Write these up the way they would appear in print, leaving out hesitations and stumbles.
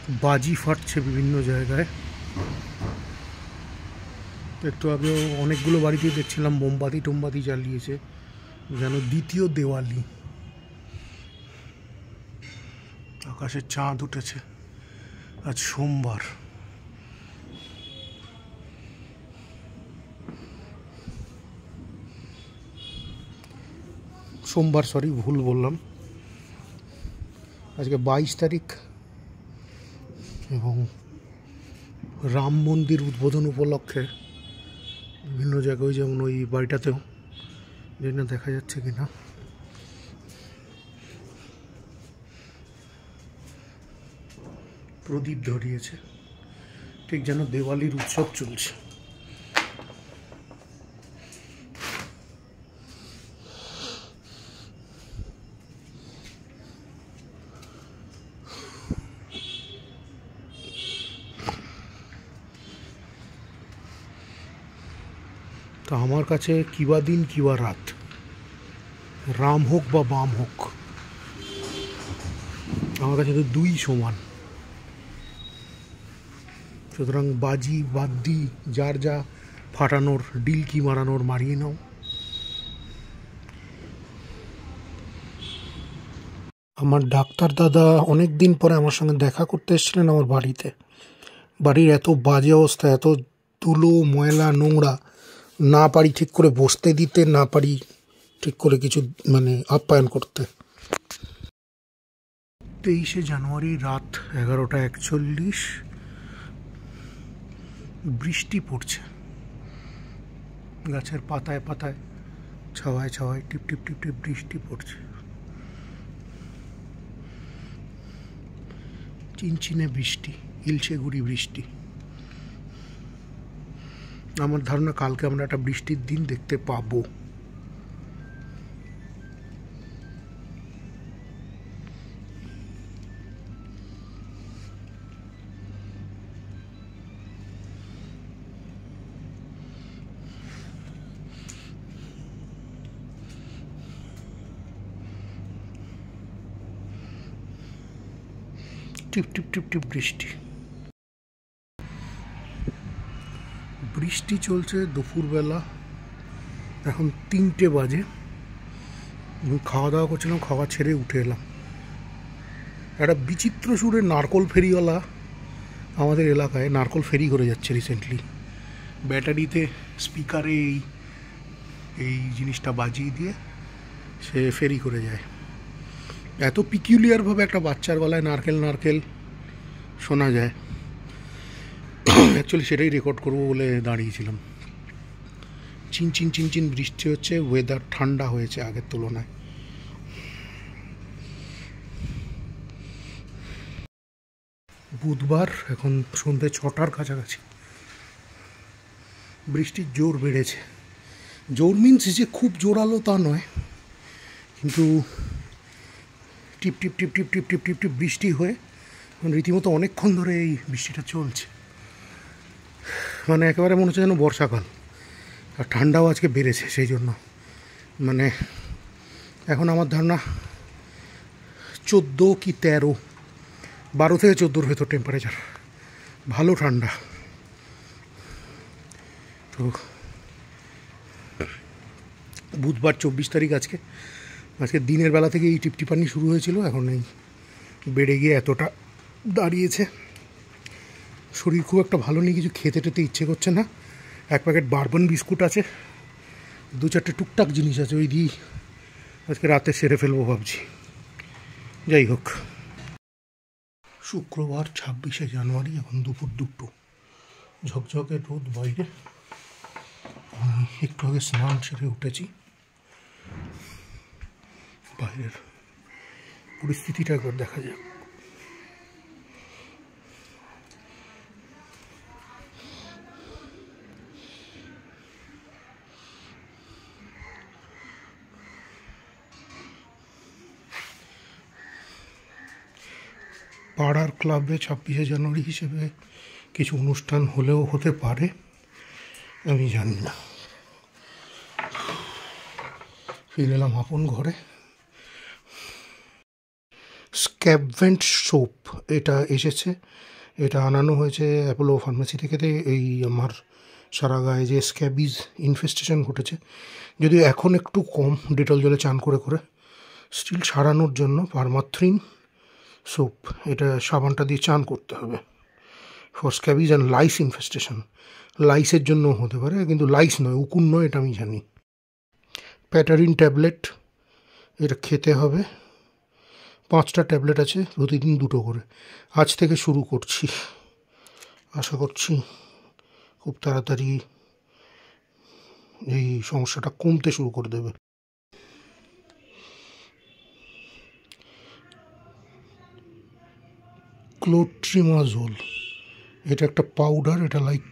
বাজি ফাটছে বিভিন্ন জায়গায়। একটু আগে অনেকগুলো বাড়িতেই দেখছিলাম মোমবাতি টোমবাতি জ্বালিয়েছে, যেন দ্বিতীয় দেওয়ালি। আকাশে চাঁদ উঠেছে, আজ সোমবার। সরি, ভুল বললাম। আজকে 22 তারিখ এবং রাম মন্দির উদ্বোধন উপলক্ষে বিভিন্ন জায়গায়, যেমন ওই বাড়িটাতেও, জানি না দেখা যাচ্ছে কিনা, প্রদীপ ধরিয়েছে, ঠিক যেন দেওয়ালির উৎসব চলছে। তো আমার কাছে কিবা দিন কিবা রাত, রাম হোক বা বাম হোক, আমার কাছে তো দুই সমান। সুতরাং বাজি বাদ্যি যার যা ফাটানোর, ডিলকি মারানোর মারিয়ে নাও। আমার ডাক্তার দাদা অনেক দিন পরে আমার সঙ্গে দেখা করতে এসেছিলেন আমার বাড়িতে। বাড়ির এত বাজে অবস্থা, এত ধুলো ময়লা নোংরা, না পারি ঠিক করে বসতে দিতে, না পারি ঠিক করে কিছু আপ্যায়ন করতে। 23শে জানুয়ারি রাত 11:41, বৃষ্টি পড়ছে। গাছের পাতায় পাতায়, ছাওয়ায় ছাওয়ায় টিপ টিপ টিপ টিপ বৃষ্টি পড়ছে। চিনচিনে বৃষ্টি, ইলশে গুড়ি বৃষ্টি। আমার ধারণা কালকে আমরা একটা বৃষ্টির দিন দেখতে পাবো। টিপ টিপ টিপ টিপ বৃষ্টি। বৃষ্টি চলছে দুপুরবেলা, এখন 3টে বাজে। খাওয়া দাওয়া করছিলাম, খাওয়া ছেড়ে উঠে এলাম। একটা বিচিত্র সুরে নারকোল ফেরিওয়ালা আমাদের এলাকায় নারকোল ফেরি করে যাচ্ছে রিসেন্টলি। ব্যাটারিতে স্পিকারে এই জিনিসটা বাজিয়ে দিয়ে সে ফেরি করে যায়। এত পিকিউলিয়ারভাবে একটা বাচ্চার গলায় নারকেল নারকেল শোনা যায়। অ্যাকচুয়ালি সেটাই রেকর্ড করবো বলে দাঁড়িয়েছিলাম। চিনচিন চিনচিন বৃষ্টি হচ্ছে, ওয়েদার ঠান্ডা হয়েছে আগের তুলনায়। বুধবার, এখন সন্ধ্যে 6টার কাছাকাছি। বৃষ্টির জোর বেড়েছে। জোর মিন্স যে খুব জোরালো তা নয়, কিন্তু টিপ টিপ টিপ টিপ টিপ টিপ টিপ টিপ বৃষ্টি হয়ে রীতিমতো অনেকক্ষণ ধরে এই বৃষ্টিটা চলছে। একেবারে মনে হচ্ছে যেন বর্ষাকাল। আর ঠান্ডাও আজকে বেড়েছে, সেই জন্য এখন আমার ধারণা 14 কি 13, 12 থেকে 14-র ভেতর টেম্পারেচার। ভালো ঠান্ডা। তো বুধবার 24 তারিখ আজকে দিনের বেলা থেকে এই টিপটিপানি শুরু হয়েছিল, এখন এই বেড়ে গিয়ে এতটা দাঁড়িয়েছে। শরীর খুব একটা ভালো নেই, কিছু খেতে টেতে ইচ্ছে করছে না। 1 প্যাকেট বারবন বিস্কুট আছে, 2-4টে টুকটাক জিনিস আছে, ওই দিয়েই আজকে রাতে সেরে ফেলবো ভাবছি। যাই হোক, শুক্রবার 26শে জানুয়ারি, এখন দুপুর 2টো। ঝকঝকে রোদ বাইরে। একটু আগে স্নান সেরে উঠেছি। বাইরের পরিস্থিতিটা একবার দেখা যাক। পাড়ার ক্লাবে 26শে জানুয়ারি হিসেবে কিছু অনুষ্ঠান হলেও হতে পারে, আমি জানি না। ফিরে এলাম আপন ঘরে। স্ক্যাবভেন্ট সোপ এটা এসেছে, এটা আনানো হয়েছে অ্যাপোলো ফার্মেসি থেকে। এই আমার সারা গায়ে যে স্ক্যাবিজ ইনফেস্টেশন ঘটেছে, যদিও এখন একটু কম ডেটল জলে চান করে করে, স্টিল সারানোর জন্য পারমাথ্রিন সোপ, এটা সাবানটা দিয়ে চান করতে হবে for scabies and lice infestation. লাইসের জন্য হতে পারে, কিন্তু লাইস নয়, উকুন নয়, এটা আমি জানি। প্যাটারিন ট্যাবলেট, এটা খেতে হবে, 5টা ট্যাবলেট আছে, প্রতিদিন 2টো করে। আজ থেকে শুরু করছি, আশা করছি খুব তাড়াতাড়ি এই সমস্যাটা কমতে শুরু করে দেবে। ক্লোট্রিমাজোল, এটা একটা পাউডার, এটা লাইক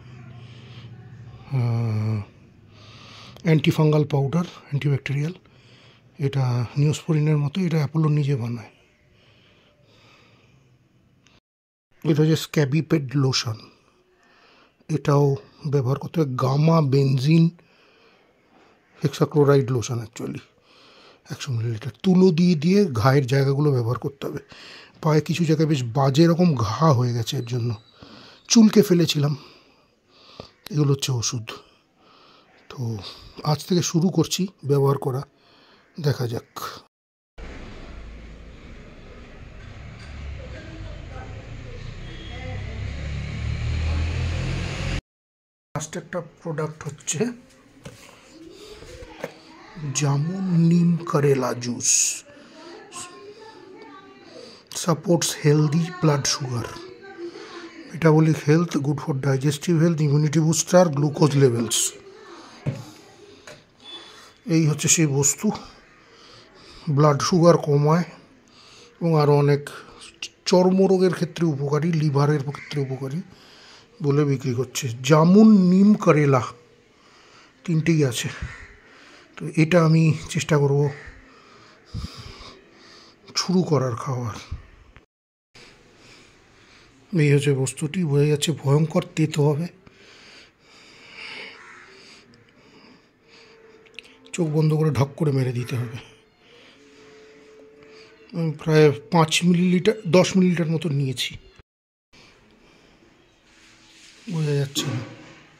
অ্যান্টিফাঙ্গাল পাউডার, অ্যান্টিব্যাকটেরিয়াল। এটা নিউসপোরিনের মতো, এটা অ্যাপোলো নিজে বানায়। এটা হচ্ছে স্ক্যাবিপেড লোশন, এটাও ব্যবহার করতে হবে। Gamma benzene hexachloride lotion, actually 100 millilitre. তুলো দিয়ে ঘায়ের জায়গাগুলো ব্যবহার করতে হবে। পায়ে কিছু জায়গায় বেশ বাজে রকম ঘা হয়ে গেছে, এর জন্য চুলকে ফেলেছিলাম। এগুলো হচ্ছে ওষুধ। তো আজ থেকে শুরু করছি ব্যবহার করা, দেখা যাক। লাস্ট একটা প্রোডাক্ট হচ্ছে jamun neem karela juice, supports healthy blood sugar, metabolic health, good for digestive health, immunity booster, glucose levels. এই হচ্ছে সেই বস্তু, ব্লাড সুগার কমায় এবং আরও অনেক চর্মরোগের ক্ষেত্রে উপকারী, লিভারের ক্ষেত্রে উপকারী বলে বিক্রি করছে। জামুন নিম করেলা 3টেই আছে। তো এটা আমি চেষ্টা করব শুরু করার খাওয়ার। এই হচ্ছে বস্তুটি, বোঝা যাচ্ছে ভয়ঙ্কর তেতো হবে। চোখ বন্ধ করে ঢক করে মেরে দিতে হবে। প্রায় 5 মিলিলিটার 10 মিলিলিটার মতো নিয়েছি, বোঝা যাচ্ছে না।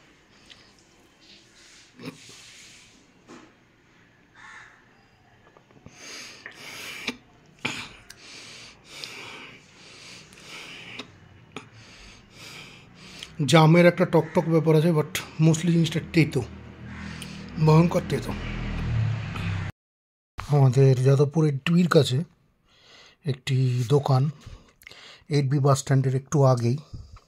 জামের একটা টকটক ব্যাপার আছে, বাট মোস্টলি জিনিসটা তেতো, ভয়ঙ্কর তেতো। আমাদের যাদবপুরের টুইর কাছে একটি দোকান, 8B বাস স্ট্যান্ডের একটু আগেই।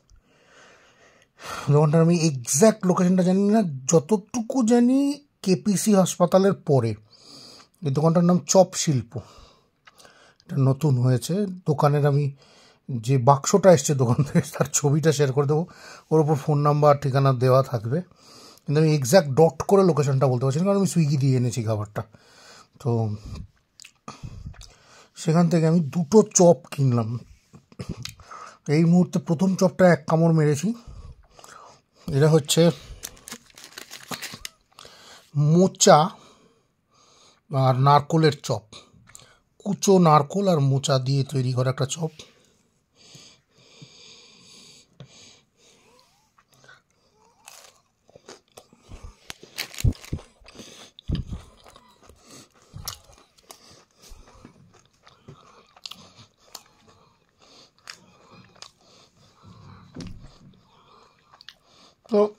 দোকানটার আমি এক্স্যাক্ট লোকেশনটা জানি না, যতটুকু জানি কেপিসি হাসপাতালের পরে। এই দোকানটার নাম চপ শিল্প, এটা নতুন হয়েছে। দোকানের আমি যে বাক্সটা এসছে দোকান থেকে, তার ছবিটা শেয়ার করে দেবো, ওর ওপর ফোন নাম্বার ঠিকানা দেওয়া থাকবে। কিন্তু আমি এক্স্যাক্ট ডট করে লোকেশনটা বলতে পারছি না, কারণ আমি সুইগি দিয়ে এনেছি খাবারটা। তো সেখান থেকে আমি 2টো চপ কিনলাম। এই মুহূর্তে প্রথম চপটা 1 কামড় মেরেছি। এটা হচ্ছে মোচা আর নারকোলের চপ, কুচো নারকোল আর মোচা দিয়ে তৈরি করা একটা চপ। তো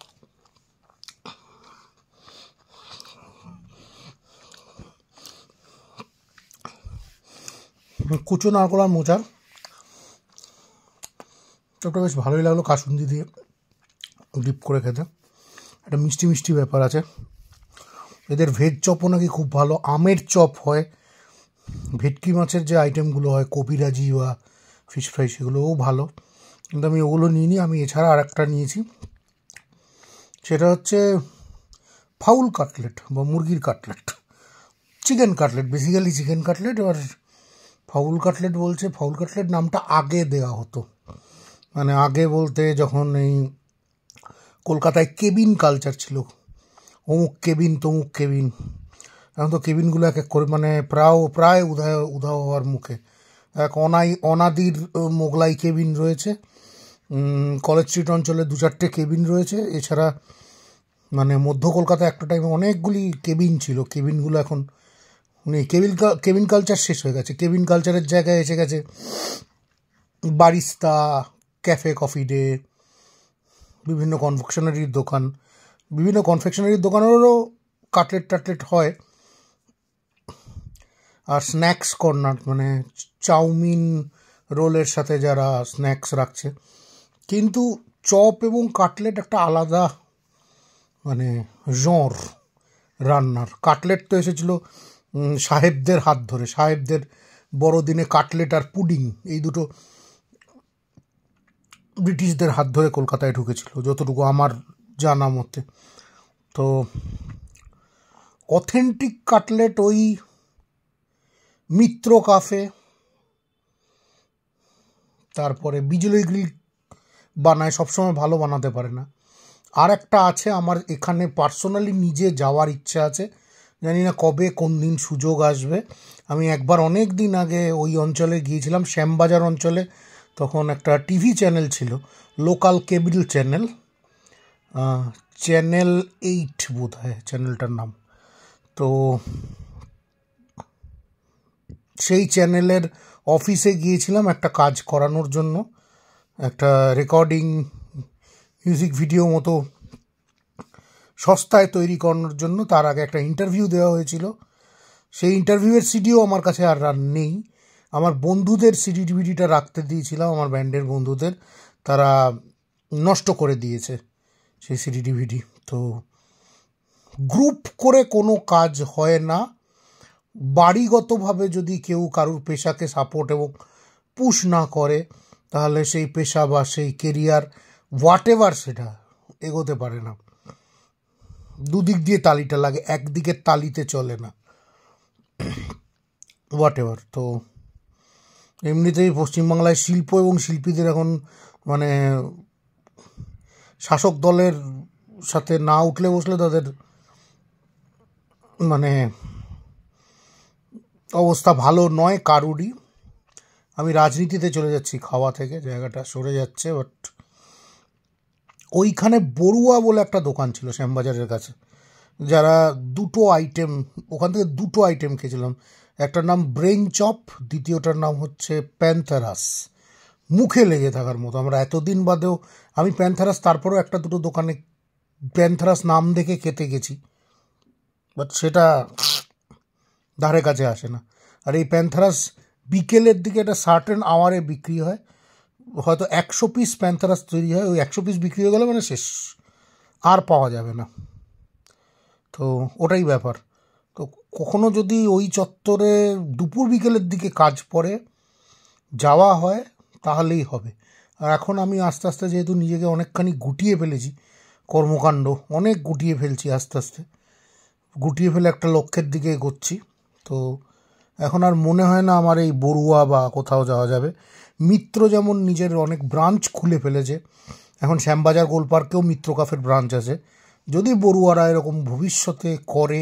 কুচো নারকোল আর মোচার চপটা বেশ ভালোই লাগলো, কাসুন্দি দিয়ে ডিপ করে খেতে। একটা মিষ্টি মিষ্টি ব্যাপার আছে। এদের ভেজ চপও নাকি খুব ভালো, আমের চপ হয়, ভেটকি মাছের যে আইটেমগুলো হয়, কবিরাজি বা ফিশ ফ্রাই, সেগুলোও ভালো। কিন্তু আমি ওগুলো নিইনি, আমি এছাড়া আর একটা নিয়েছি, সেটা হচ্ছে ফাউল কাটলেট বা মুরগির cutlet, chicken cutlet, basically chicken cutlet. এবার ফাউল কাটলেট বলছে, ফাউল কাটলেট নামটা আগে দেওয়া হতো, মানে আগে বলতে যখন এই কলকাতায় কেবিন কালচার ছিল, অমুক কেবিন তমুক কেবিন, এখন তো কেবিনগুলো এক এক করে মানে প্রায় উধাও হওয়ার মুখে। এক অনাদির মোগলাই কেবিন রয়েছে। কলেজ স্ট্রিট অঞ্চলে 2-4টে কেবিন রয়েছে। এছাড়া মানে মধ্য কলকাতায় একটা টাইমে অনেকগুলি কেবিন ছিল, কেবিনগুলো এখন কেবিন কালচার শেষ হয়ে গেছে। কেবিন কালচারের জায়গায় এসে গেছে বারিস্তা, ক্যাফে কফি ডে, বিভিন্ন কনফেকশনারির দোকান। বিভিন্ন কনফেকশনারির দোকানেরও কাটলেট টাটলেট হয়। আর স্ন্যাক্স কর্নার, মানে চাউমিন রোলের সাথে যারা স্ন্যাক্স রাখছে। কিন্তু চপ এবং কাটলেট একটা আলাদা মানে জঁর রান্নার। কাটলেট তো এসেছিল সাহেবদের হাত ধরে। সাহেবদের বড়দিনে কাটলেট আর পুডিং এই দুটো ব্রিটিশদের হাত ধরে কলকাতায় ঢুকেছিল, যতটুকু আমার জানা মতে। তো অথেন্টিক কাটলেট ওই মিত্র কাফে, তারপরে বিজলি গ্রিল বানায়, সবসময় ভালো বানাতে পারে না। আর একটা আছে আমার এখানে পার্সোনালি নিজে যাওয়ার ইচ্ছা আছে, জানি না কবে কোন দিন সুযোগ আসবে। আমি একবার অনেক দিন আগে ওই অঞ্চলে গিয়েছিলাম, শ্যামবাজার অঞ্চলে। তখন একটা টিভি চ্যানেল ছিল, লোকাল কেবল চ্যানেল, চ্যানেল 8 বোধ হয় চ্যানেলটার নাম। তো সেই চ্যানেলের অফিসে গিয়েছিলাম একটা কাজ করানোর জন্য, একটা রেকর্ডিং মিউজিক ভিডিও মতো সস্তায় তৈরি করানোর জন্য। তার আগে একটা ইন্টারভিউ দেওয়া হয়েছিল। সেই ইন্টারভিউয়ের সিডিও আমার কাছে আর নেই। আমার বন্ধুদের সিডি ডিভিডিটা রাখতে দিয়েছিলাম, আমার ব্যান্ডের বন্ধুদের, তারা নষ্ট করে দিয়েছে সেই সিডি ডিভিডি। তো গ্রুপ করে কোনো কাজ হয় না। বাড়িগতভাবে যদি কেউ কারুর পেশাকে সাপোর্ট এবং পুশ না করে, তাহলে সেই পেশা বা সেই কেরিয়ার হোয়াট এভার সেটা এগোতে পারে না। দুদিক দিয়ে তালিটা লাগে, একদিকের তালিতে চলে না, হোয়াট এভার। তো এমনিতেই পশ্চিমবাংলায় শিল্প এবং শিল্পীদের এখন মানে শাসক দলের সাথে না উঠলে বসলে তাদের মানে অবস্থা ভালো নয় কারুরই। আমি রাজনীতিতে চলে যাচ্ছি খাওয়া থেকে, জায়গাটা সরে যাচ্ছে। বাট ওইখানে বড়ুয়া বলে একটা দোকান ছিল শ্যামবাজারের কাছে, যারা ওখান থেকে দুটো আইটেম খেয়েছিলাম। একটার নাম ব্রেন চপ, দ্বিতীয়টার নাম হচ্ছে প্যান্থারাস। মুখে লেগে থাকার মতো। আমরা এতদিন বাদেও আমি প্যান্থারাস তারপরেও একটা দুটো দোকানে প্যান্থারাস নাম দেখে খেতে গেছি, বাট সেটা ধারে কাছে আসে না। আর এই প্যান্থারাস বিকেলের দিকে একটা সার্টেন আওয়ারে বিক্রি হয়, হয়তো 100 পিস প্যান্থারাস তৈরি হয়। ওই 100 পিস বিক্রি হয়ে গেলে মানে শেষ, আর পাওয়া যাবে না। তো ওটাই ব্যাপার। তো কখনো যদি ওই চত্বরে দুপুর বিকেলের দিকে কাজ পড়ে যাওয়া হয় তাহলেই হবে। আর এখন আমি আস্তে আস্তে যেহেতু নিজেকে অনেকখানি গুটিয়ে ফেলেছি, কর্মকাণ্ড অনেক গুটিয়ে ফেলছি, আস্তে আস্তে গুটিয়ে ফেলে একটা লক্ষ্যের দিকে এগোচ্ছি। তো এখন আর মনে হয় না আমার এই বড়ুয়া বা কোথাও যাওয়া যাবে। মিত্র যেমন নিজের অনেক ব্রাঞ্চ খুলে ফেলেছে, এখন শ্যামবাজার গোলপার্কেও মিত্র কাফের ব্রাঞ্চ আছে। যদি বড়ুয়ারা এরকম ভবিষ্যতে করে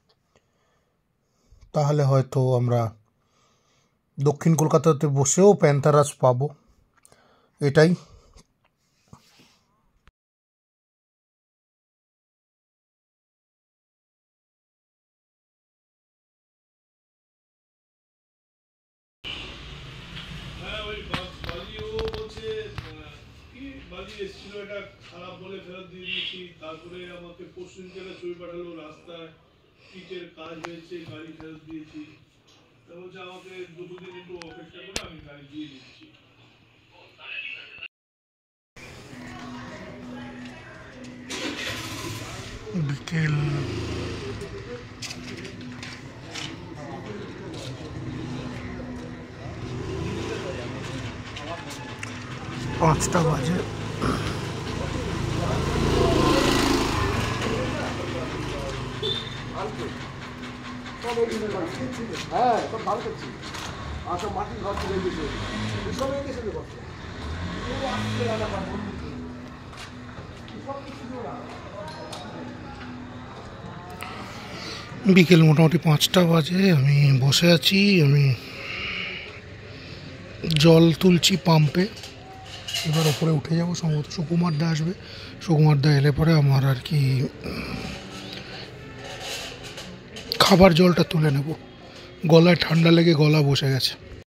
তাহলে হয়তো আমরা দক্ষিণ কলকাতাতে বসেও প্যান্থারাস পাবো, এটাই। এসেছিল, এটা খারাপ বলে ফেরত দিয়ে দিয়েছি। তারপরে আমাকে পরশু থেকে ছবি পাঠালো, রাস্তায় পিচের কাজ হয়েছে, গাড়ি ফেরত দিয়েছি। তা বলছে আমাকে দুদিন একটু অপেক্ষা করে আমি গাড়ি দিয়ে দিচ্ছি। বিকেল 5টা বাজে। হ্যাঁ, সব ভালো করছি। আর সব মাটির ঘর চলে গেছে, সব গেছে। বিকেল মোটামুটি 5টা বাজে। আমি বসে আছি। আমি জল তুলছি পাম্পে। এবার ওপরে উঠে যাবো, সম্ভবত সুকুমার দা আসবে। সুকুমার দা এলে পরে আমার আর কি খাবার জলটা তুলে নেব। গলায় ঠান্ডা লেগে গলা বসে গেছে।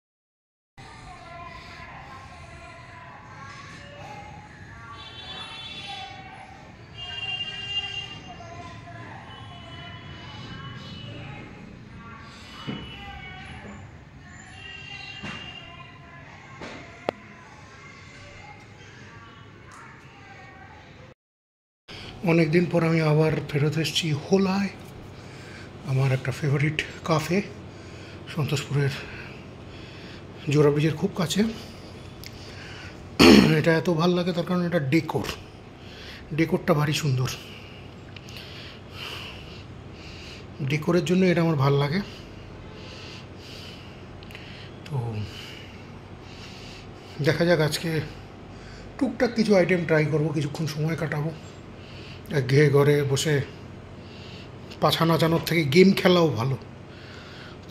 অনেক দিন পর আমি আবার ফেরত এসেছি হোলায়, আমার একটা ফেভারিট কাফে, সন্তোষপুরের জোড়া ব্রিজের খুব কাছে। এটা এত ভালো লাগে তার কারণ এটা ডেকোরটা ভারী সুন্দর। ডেকোরের জন্য এটা আমার ভাল লাগে। তো দেখা যাক, আজকে টুকটাক কিছু আইটেম ট্রাই করবো, কিছুক্ষণ সময় কাটাবো। একঘেয়ে ঘরে বসে পাছা নাচানোর থেকে গেম খেলাও ভালো। তো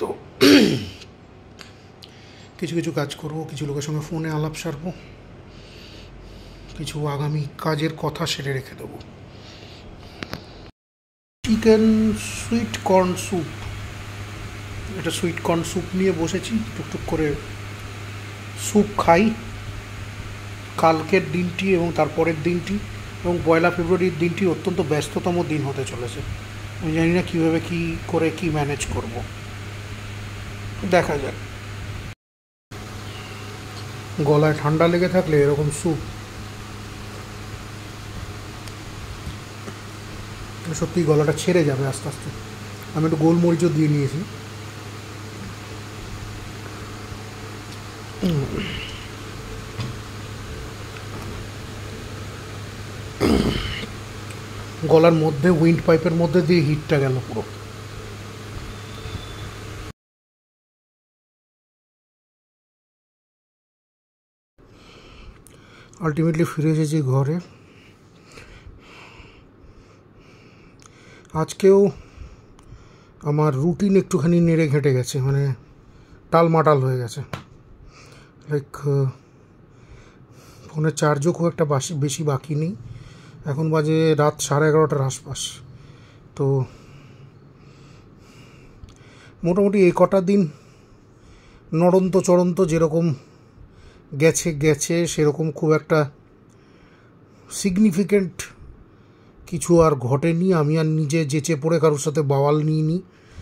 কিছু কিছু কাজ করব, কিছু লোকের সঙ্গে ফোনে আলাপ সারবো, কিছু আগামী কাজের কথা সেরে রেখে দেবো। চিকেন সুইট কর্ন স্যুপ, এটা সুইট কর্ন স্যুপ নিয়ে বসেছি, টুকটুক করে স্যুপ খাই। কালকের দিনটি এবং তারপরের দিনটি এবং 1 ফেব্রুয়ারির দিনটি অত্যন্ত ব্যস্ততম দিন হতে চলেছে। আমি জানি না কীভাবে কী করে কি ম্যানেজ করব, দেখা যাক। গলায় ঠান্ডা লেগে থাকলে এরকম স্যুপ সত্যি গলাটা ছেড়ে যাবে আস্তে আস্তে। আমি একটু গোলমরিচও দিয়ে নিয়েছি। গলার মধ্যে উইন্ড পাইপের মধ্যে দিয়ে হিটটা গেল পুরো। আলটিমেটলি ফিরে এসেছি ঘরে। আজকেও আমার রুটিন একটুখানি নেড়ে ঘেঁটে গেছে, মানে টালমাটাল হয়ে গেছে। লাইক ফোনের চার্জও খুব একটা বেশি বাকি নেই। এখন বাজে রাত 11:30টার আশপাশ। তো মোটামুটি এই কটা দিন নড়ন্ত চড়ন্ত যেরকম গেছে সেরকম খুব একটা সিগনিফিকেন্ট কিছু আর ঘটেনি। আমি আর নিজে যেচে পড়ে কারোর সাথে বাওয়াল নিইনি।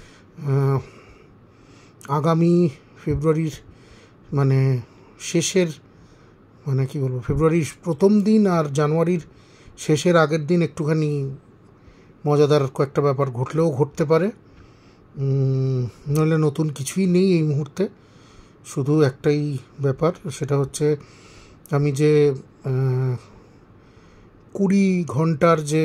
আগামী ফেব্রুয়ারির মানে শেষের, মানে কি বলবো, ফেব্রুয়ারির প্রথম দিন আর জানুয়ারির শেষের আগের দিন একটুখানি মজাদার কয়েকটা ব্যাপার ঘটলেও ঘটতে পারে। নইলে নতুন কিছুই নেই এই মুহূর্তে। শুধু একটাই ব্যাপার, সেটা হচ্ছে আমি যে 20 ঘন্টার যে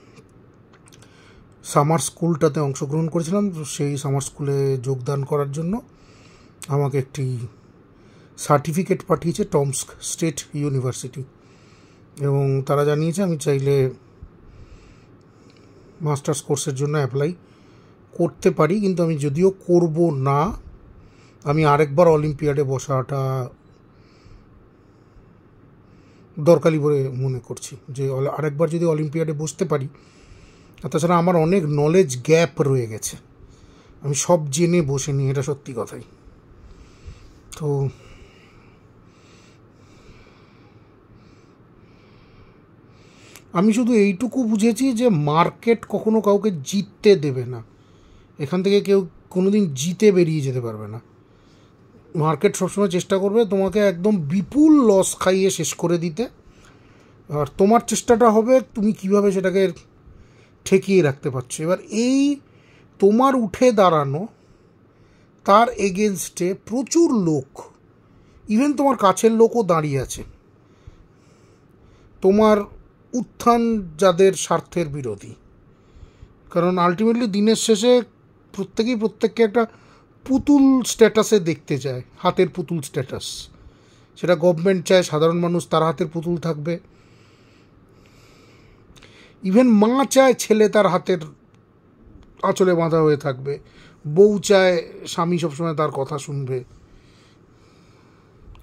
সামার স্কুলটাতে অংশগ্রহণ করেছিলাম, সেই সামার স্কুলে যোগদান করার জন্য আমাকে একটি সার্টিফিকেট পাঠিয়েছে টমস্ক স্টেট ইউনিভার্সিটি, এবং তারা জানিয়েছে আমি চাইলে মাস্টার্স কোর্সের জন্য অ্যাপ্লাই করতে পারি। কিন্তু আমি যদিও করব না, আমি আরেকবার অলিম্পিয়াডে বসাটা দরকারি বলে মনে করছি, যে আরেকবার যদি অলিম্পিয়াডে বসতে পারি। আর তাছাড়া আমার অনেক নলেজ গ্যাপ রয়ে গেছে, আমি সব জেনে বসিনি, এটা সত্যি কথাই। তো আমি শুধু এইটুকু বুঝেছি যে মার্কেট কখনো কাউকে জিততে দেবে না। এখান থেকে কেউ কোনোদিন জিতে বেরিয়ে যেতে পারবে না। মার্কেট সবসময় চেষ্টা করবে তোমাকে একদম বিপুল লস খাইয়ে শেষ করে দিতে, আর তোমার চেষ্টাটা হবে তুমি কিভাবে সেটাকে ঠেকিয়ে রাখতে পারছো। এবার এই তোমার উঠে দাঁড়ানো, তার এগেনস্টে প্রচুর লোক, ইভেন তোমার কাছের লোকও দাঁড়িয়ে আছে, তোমার উত্থান যাদের স্বার্থের বিরোধী। কারণ আলটিমেটলি দিনের শেষে প্রত্যেকেই প্রত্যেককে একটা পুতুল স্ট্যাটাসে দেখতে চায়, হাতের পুতুল স্ট্যাটাস। সেটা গভর্নমেন্ট চায় সাধারণ মানুষ তার হাতের পুতুল থাকবে, ইভেন মা চায় ছেলে তার হাতের আঁচলে বাঁধা হয়ে থাকবে, বউ চায় স্বামী সবসময় তার কথা শুনবে।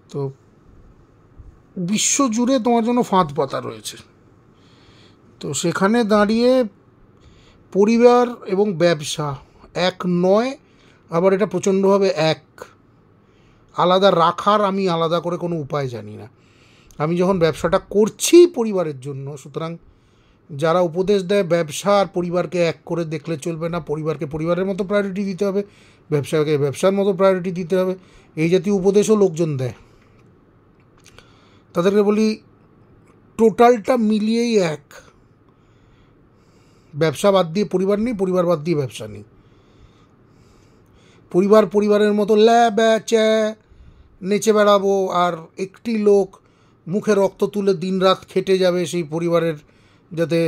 তো বিশ্বজুড়ে তোমার জন্য ফাঁদ পাতা রয়েছে। তো সেখানে দাঁড়িয়ে পরিবার এবং ব্যবসা এক নয়, আবার এটা প্রচণ্ডভাবে এক। আলাদা রাখার আমি আলাদা করে কোনো উপায় জানি না। আমি যখন ব্যবসাটা করছি পরিবারের জন্য, সুতরাং যারা উপদেশ দেয় ব্যবসা আর পরিবারকে এক করে দেখলে চলবে না, পরিবারকে পরিবারের মতো প্রায়োরিটি দিতে হবে, ব্যবসাকে ব্যবসার মতো প্রায়োরিটি দিতে হবে, এই জাতীয় উপদেশও লোকজন দেয়। তাদেরকে বলি টোটালটা মিলিয়েই এক। ব্যবসা বাদ দিয়ে পরিবার নেই, পরিবার বাদ দিয়ে ব্যবসা নেই। পরিবার পরিবারের মতো ল্যা ব্যা চ্যা নেচে বেড়াবো, আর একটি লোক মুখে রক্ত তুলে দিনরাত খেটে যাবে সেই পরিবারের, যাতে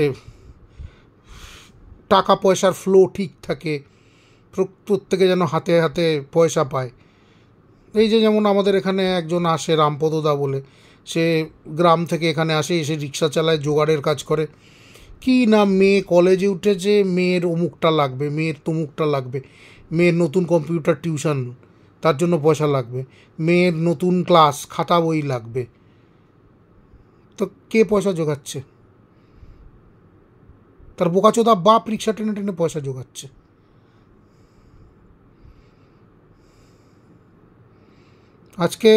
টাকা পয়সার ফ্লো ঠিক থাকে, প্রত্যেকে যেন হাতে হাতে পয়সা পায়। এই যে যেমন আমাদের এখানে একজন আসে রামপদদা বলে, সে গ্রাম থেকে এখানে আসে, এসে রিক্সা চালায়, জোগাড়ের কাজ করে। কি না, মেয়ে কলেজে উঠেছে, মেয়ের অমুকটা লাগবে, মেয়ের তমুকটা লাগবে, মেয়ের নতুন কম্পিউটার টিউশন, তার জন্য পয়সা লাগবে, মেয়ের নতুন ক্লাস খাতা বই লাগবে। তো কে পয়সা জোগাচ্ছে? তার বোকাচোদা বাপ রিক্সা টেনে টেনে পয়সা জোগাচ্ছে। আজকে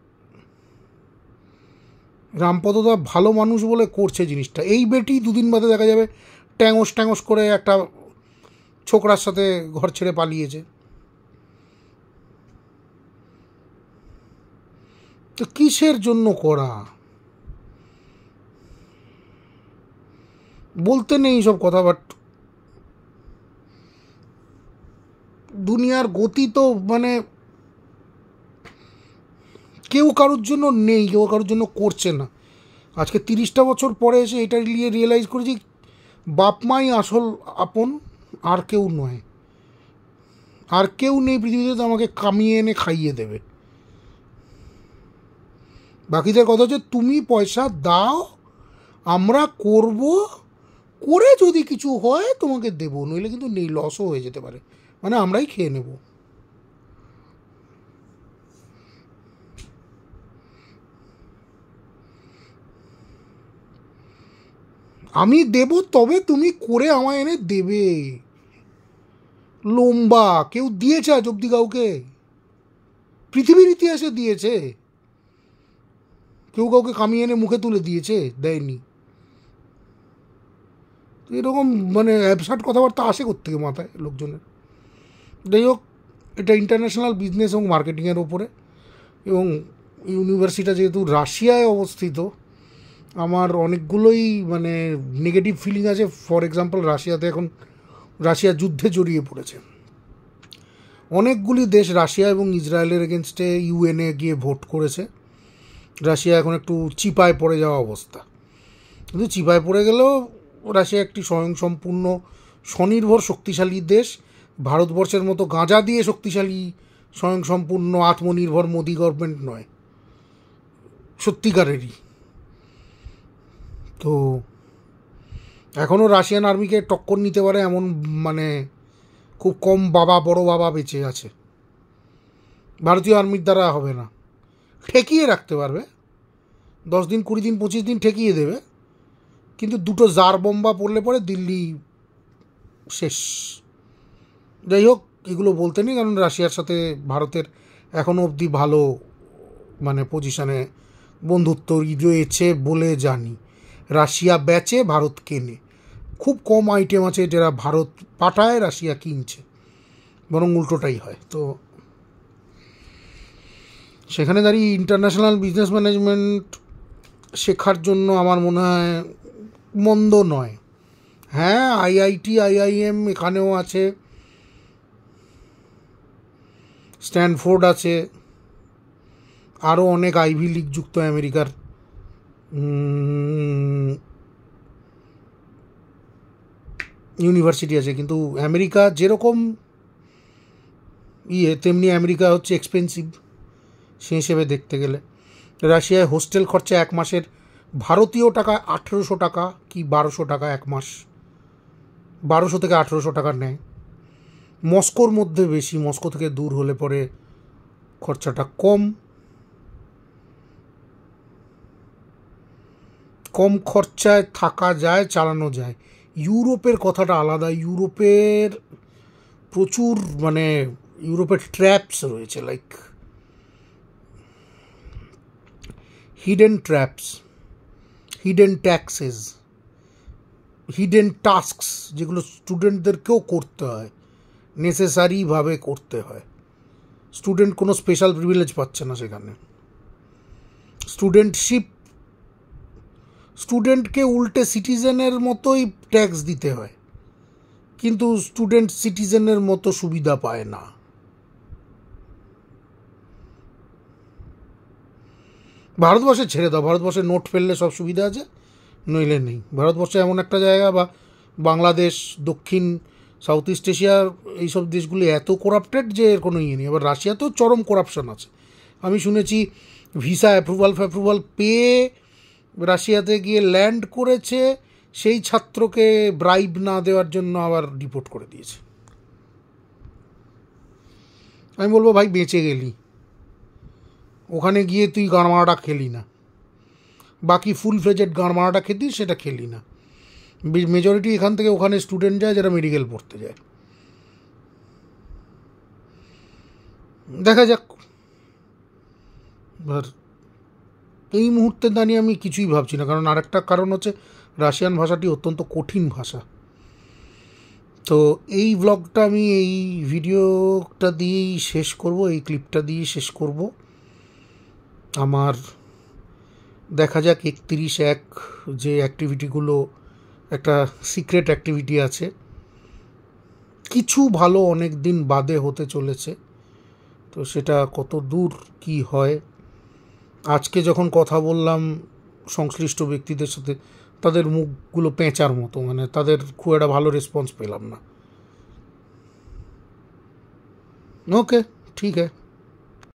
রামপদদা ভালো মানুষ বলে করছে জিনিসটা। এই বেটি দুদিন বাদে দেখা যাবে ট্যাঙস ট্যাঙস করে একটা ছোকরার সাথে ঘর ছেড়ে পালিয়েছে। তো কিসের জন্য করা? বলতে নেই সব কথা, বাট দুনিয়ার গতি তো মানে কেউ কারোর জন্য নেই, কেউ কারোর জন্য করছে না। আজকে 30টা বছর পরে এসে এটা নিয়ে রিয়েলাইজ করেছি বাপ মাই আসল আপন, আর কেউ নয়। আর কেউ নেই পৃথিবীতে তো আমাকে কামিয়ে এনে খাইয়ে দেবে। বাকিদের কথা হচ্ছে তুমি পয়সা দাও, আমরা করব, করে যদি কিছু হয় তোমাকে দেবো, নইলে কিন্তু নেই, লসও হয়ে যেতে পারে, মানে আমরাই খেয়ে নেব। আমি দেব, তবে তুমি করে আমায় এনে দেবে। লম্বা কেউ দিয়েছে আজ অব্দি কাউকে? পৃথিবীর ইতিহাসে দিয়েছে কেউ কাউকে কামিয়ে এনে মুখে তুলে দিয়েছে? দেয়নি। এরকম মানে অ্যাবসার্ড কথাবার্তা আসে কোত্থেকে মাথায় লোকজনের? যাই হোক, এটা ইন্টারন্যাশনাল বিজনেস এবং মার্কেটিংয়ের ওপরে, এবং ইউনিভার্সিটিটা যেহেতু রাশিয়ায় অবস্থিত, আমার অনেকগুলোই মানে নেগেটিভ ফিলিং আছে। ফর এক্সাম্পল, রাশিয়াতে এখন রাশিয়া যুদ্ধে জড়িয়ে পড়েছে। অনেকগুলি দেশ রাশিয়া এবং ইসরায়েলের এগেনস্টে ইউএনএ গিয়ে ভোট করেছে। রাশিয়া এখন একটু চিপায় পড়ে যাওয়া অবস্থা, কিন্তু চিপায় পড়ে গেলেও রাশিয়া একটি স্বয়ংসম্পূর্ণ স্বনির্ভর শক্তিশালী দেশ। ভারতবর্ষের মতো গাঁজা দিয়ে শক্তিশালী স্বয়ংসম্পূর্ণ আত্মনির্ভর মোদি গভর্নমেন্ট নয়, সত্যিকারেরই। তো এখনও রাশিয়ান আর্মিকে টক্কর নিতে পারে এমন মানে খুব কম বড় বাবা বেঁচে আছে। ভারতীয় আর্মির দ্বারা হবে না। ঠেকিয়ে রাখতে পারবে, 10 দিন 20 দিন 25 দিন ঠেকিয়ে দেবে, কিন্তু দুটো জার বোম্বা পড়লে পরে দিল্লি শেষ। যাই হোক, এগুলো বলতে নেই, কারণ রাশিয়ার সাথে ভারতের এখনও অবধি ভালো মানে পজিশনে বন্ধুত্ব রয়েছে বলে জানি। রাশিয়া বেচে, ভারত কেনে। খুব কম আইটেম আছে যারা ভারত পাঠায়, রাশিয়া কিনছে, বরং উল্টোটাই হয়। তো সেখানে দাঁড়িয়ে ইন্টারন্যাশনাল বিজনেস ম্যানেজমেন্ট শেখার জন্য আমার মনে হয় মন্দ নয়। হ্যাঁ, আইআইটি আইআইএম এখানেও আছে, স্ট্যানফোর্ড আছে, আরও অনেক আইভি লিগযুক্ত আমেরিকার ইউনিভার্সিটি আছে। কিন্তু আমেরিকা যেরকম তেমনি আমেরিকা হচ্ছে এক্সপেন্সিভ সে হিসেবে দেখতে গেলে। রাশিয়ায় হোস্টেল খরচা এক মাসের ভারতীয় টাকা 1800 টাকা কি 1200 টাকা এক মাস, 1200 থেকে 1800 টাকা নেয়। মস্কোর মধ্যে বেশি, মস্কো থেকে দূর হলে পরে খরচাটা কম। কম খরচায় থাকা যায়, চালানো যায়। ইউরোপের কথাটা আলাদা। ইউরোপের প্রচুর মানে ইউরোপের ট্র্যাপস রয়েছে, like hidden traps, hidden taxes, hidden tasks, যেগুলো স্টুডেন্টদেরকেও করতে হয়, নেসেসারিভাবে করতে হয়। স্টুডেন্ট কোনো স্পেশাল প্রিভিলেজ পাচ্ছে না সেখানে। স্টুডেন্টকে উল্টে সিটিজেনের মতোই ট্যাক্স দিতে হয়, কিন্তু স্টুডেন্ট সিটিজেনের মতো সুবিধা পায় না। ভারতবর্ষে ছেড়ে দাও, ভারতবর্ষে নোট ফেললে সব সুবিধা আছে, নইলে নেই। ভারতবর্ষে এমন একটা জায়গা, বা বাংলাদেশ, দক্ষিণ সাউথ ইস্ট এশিয়ার এইসব দেশগুলি এত করাপ্টেড যে এর কোনো ইয়ে নেই। আবার রাশিয়াতেও চরম করাপশন আছে। আমি শুনেছি ভিসা অ্যাপ্রুভাল পেয়ে রাশিয়াতে গিয়ে ল্যান্ড করেছে, সেই ছাত্রকে ব্রাইব না দেওয়ার জন্য আবার ডিপোর্ট করে দিয়েছে। আমি বলবো ভাই বেঁচে গেলি, ওখানে গিয়ে তুই গাঁড়মারাটা খেলি না, বাকি ফুল ফ্লেজেড গাঁড়মারাটা খেতি সেটা খেলি না। মেজরিটি এখান থেকে ওখানে স্টুডেন্ট যায় যারা মেডিকেল পড়তে যায়। দেখা যাক। আর এই মুহূর্তে দাঁড়িয়ে আমি কিছুই ভাবছি না, কারণ আরেকটা কারণ হচ্ছে রাশিয়ান ভাষাটি অত্যন্ত কঠিন ভাষা। তো এই ব্লগটা আমি এই ভিডিওটা দিয়েই শেষ করব, এই ক্লিপটা দিয়েই শেষ করব। আমার দেখা যাক 31/1 যে অ্যাক্টিভিটিগুলো, একটা সিক্রেট অ্যাক্টিভিটি আছে, কিছু ভালো অনেক দিন বাদে হতে চলেছে। তো সেটা কত দূর কি হয়, আজকে যখন কথা বললাম সংশ্লিষ্ট ব্যক্তিদের সাথে, তাদের মুখগুলো পেঁচার মতো, মানে তাদের খুব একটা ভালো রেসপন্স পেলাম না। ওকে, ঠিক আছে।